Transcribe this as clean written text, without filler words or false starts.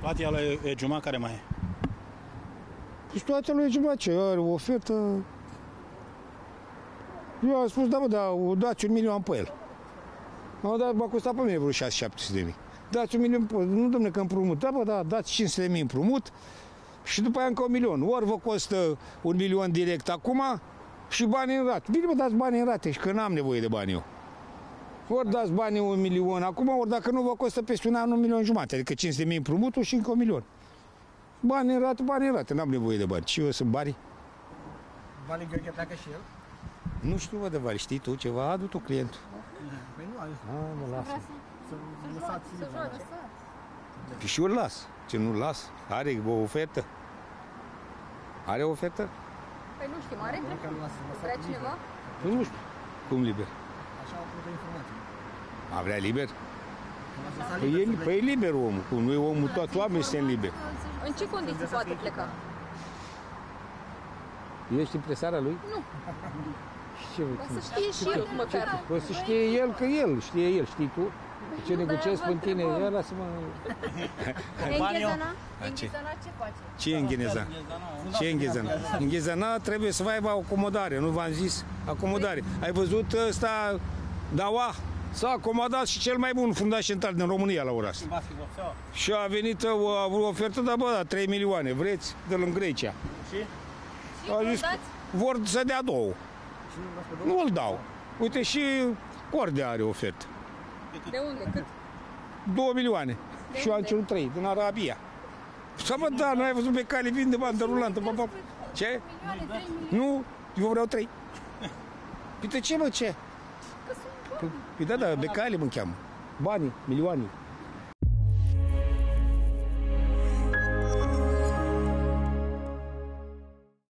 Situația lui Juma care mai e? Situația lui Juma ce? Are o ofertă... Eu am spus, da, bă, da, dați 1 milion pe el. M-a costat pe mine vreo 6-700 de mii. Dați 1 milion pe el. Nu, dom'le, că împrumut. Da, bă, da, dați 500 de mii împrumut și după aia încă 1 milion. Ori vă costă 1 milion direct acum și bani în rate. Bine, bă, dați bani în rate și că n-am nevoie de bani eu. Ori dați banii 1 milion acum, ori dacă nu vă costă peste un an 1 milion jumate. Adică 500 de mii împrumutul și încă 1 milion. Bani în rate, n-am nevoie de bani. Și eu sunt bani. Vali Gheorghe pleacă și el? Nu știu, vă de Vali, știi tu ceva? Adu tu clientul. Păi nu, Mă lasă. să lăsați liber. Păi și eu îl las. Ce nu-l las? Are o ofertă? Are o ofertă? Păi nu știm, are? Vrea cineva? Păi nu știu. Cum liber? Așa au avut informații. A vrea liber? Păi e liber omul. Nu e omul, toți oamenii sunt liberi. În ce condiții poate pleca? Ești impresarea lui? Nu. Ce Să știe și el măcar. Păi să știe el că el, știe el, știi tu? Ce negociezi pe tine? Ia lasă-mă. Înghezana? Înghezana ce face? Ce e înghezana? Ce e înghezana? Înghezana trebuie să aibă acomodare, nu v-am zis? Acomodare. Ai văzut ăsta, Daua? S-a acomodat și cel mai bun fundaș central din România la ora asta. Și a venit o ofertă, dar bă, 3 milioane, vreți? De în Grecia. Și a zis, vor să dea 2. Nu îl dau. Uite, și Cordea are ofertă. De unde? Cât? 2 milioane. Și eu am cerut 3, din Arabia. Să mă, da, nu ai văzut pe cale, vin de bandă rulantă. Ce? Nu, eu vreau 3. Păi de ce, mă, ce? Păi da, Becali mă cheamă. Banii, milioane.